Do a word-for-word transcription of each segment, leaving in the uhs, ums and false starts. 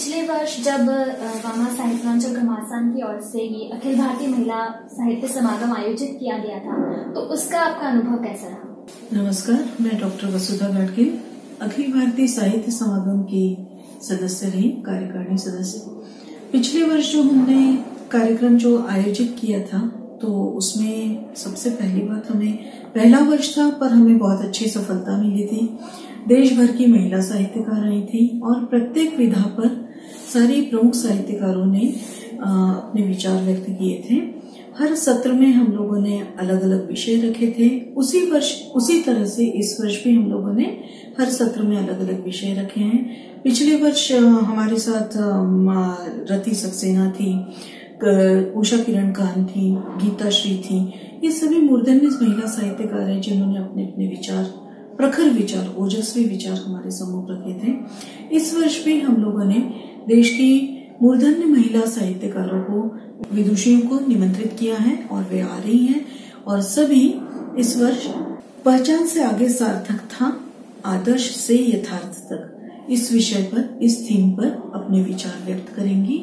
पिछले वर्ष जब वामा साहित्य मंच और घमासान की ओर से ये अखिल भारतीय महिला साहित्य समागम आयोजित किया गया था, तो उसका आपका अनुभव कैसा रहा? नमस्कार, मैं डॉक्टर वसुधा गाडगिल अखिल भारतीय साहित्य समागम की सदस्य रही, कार्यकारिणी सदस्य। पिछले वर्ष जो हमने कार्यक्रम जो आयोजित किया था, तो उसमें सबसे पहली बात, हमें पहला वर्ष था पर हमें बहुत अच्छी सफलता मिली थी। देश भर की महिला साहित्यकार आई थी और प्रत्येक विधा पर सारी प्रमुख साहित्यकारों ने अपने विचार व्यक्त किए थे। हर सत्र में हम लोगों ने अलग अलग विषय रखे थे। उसी वर्ष उसी तरह से इस वर्ष भी हम लोगों ने हर सत्र में अलग अलग विषय रखे हैं। पिछले वर्ष हमारे साथ रति सक्सेना थी, उषा किरण कान थी, गीता श्री थी। ये सभी मूर्धन्य महिला साहित्यकार हैं जिन्होंने अपने अपने विचार, प्रखर विचार, ओजस्वी विचार हमारे सम्मुख रखे थे। इस वर्ष भी हम लोगों ने देश की मूर्धन्य महिला साहित्यकारों को, विदुषियों को निमंत्रित किया है और वे आ रही हैं। और सभी इस वर्ष पहचान से आगे सार्थक था, आदर्श से यथार्थ तक, इस विषय पर, इस थीम पर अपने विचार व्यक्त करेंगी।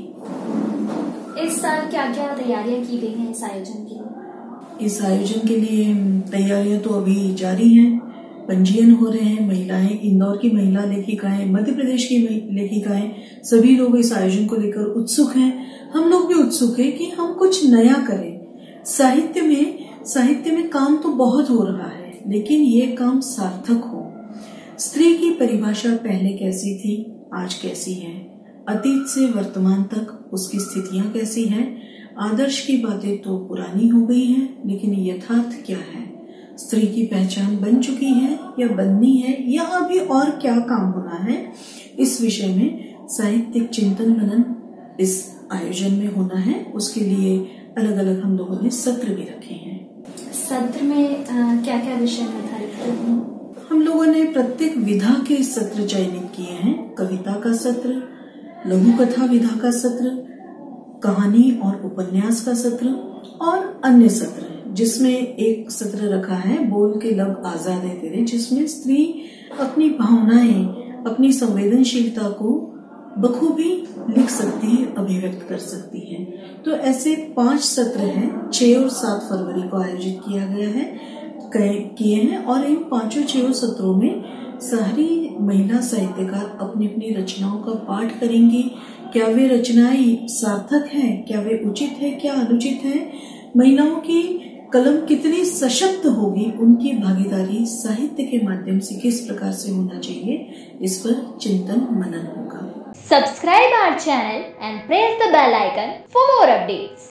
इस साल क्या क्या तैयारियां की गई हैं इस आयोजन के लिए? इस आयोजन के लिए तैयारियां तो अभी जारी हैं, पंजीयन हो रहे हैं। महिलाएं, इंदौर की महिला लेखिकाएं, मध्य प्रदेश की लेखिकाएं, सभी लोग इस आयोजन को लेकर उत्सुक हैं। हम लोग भी उत्सुक हैं कि हम कुछ नया करें। साहित्य में साहित्य में काम तो बहुत हो रहा है, लेकिन ये काम सार्थक हो। स्त्री की परिभाषा पहले कैसी थी, आज कैसी है, अतीत से वर्तमान तक उसकी स्थितियां कैसी हैं। आदर्श की बातें तो पुरानी हो गई हैं, लेकिन यथार्थ क्या है, स्त्री की पहचान बन चुकी है या बननी है, या अभी और क्या काम होना है, इस विषय में साहित्यिक चिंतन मनन इस आयोजन में होना है। उसके लिए अलग अलग हम लोगों ने सत्र भी रखे हैं। सत्र में क्या क्या विषय निर्धारित किए हैं? हम लोगों ने प्रत्येक विधा के सत्र चयनित किए हैं। कविता का सत्र, लघु कथा विधा का सत्र, कहानी और उपन्यास का सत्र और अन्य सत्र, जिसमें एक सत्र रखा है बोल के लब आजाद है तेरे, जिसमें स्त्री अपनी भावनाएं, अपनी संवेदनशीलता को बखूबी लिख सकती है, अभिव्यक्त कर सकती है। तो ऐसे पांच सत्र हैं, छह और सात फरवरी को आयोजित किया गया है किए हैं और इन पांचों छह सत्रों में सारी महिला साहित्यकार अपनी अपनी रचनाओं का पाठ करेंगी। क्या वे रचनाएं सार्थक हैं, क्या वे उचित है, क्या अनुचित है, महिलाओं की कलम कितनी सशक्त होगी, उनकी भागीदारी साहित्य के माध्यम से किस प्रकार से होना चाहिए, इस पर चिंतन मनन होगा। Subscribe our channel and press the bell icon for more updates.